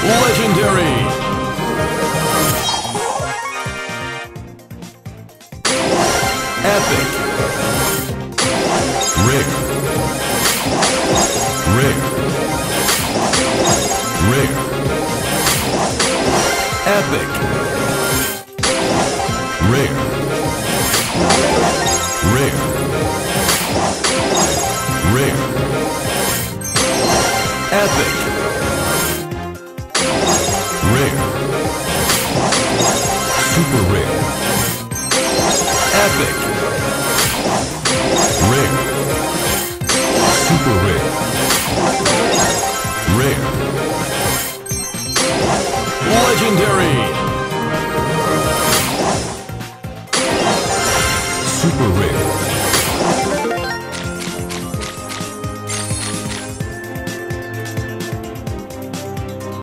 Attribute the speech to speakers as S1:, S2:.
S1: Legendary. Epic. Rare. Rare. Rare. Epic. Rare. Rare. Rare. Epic. Rare. Super rare. Epic. Rare. Super rare. Rare. Legendary. Super rare.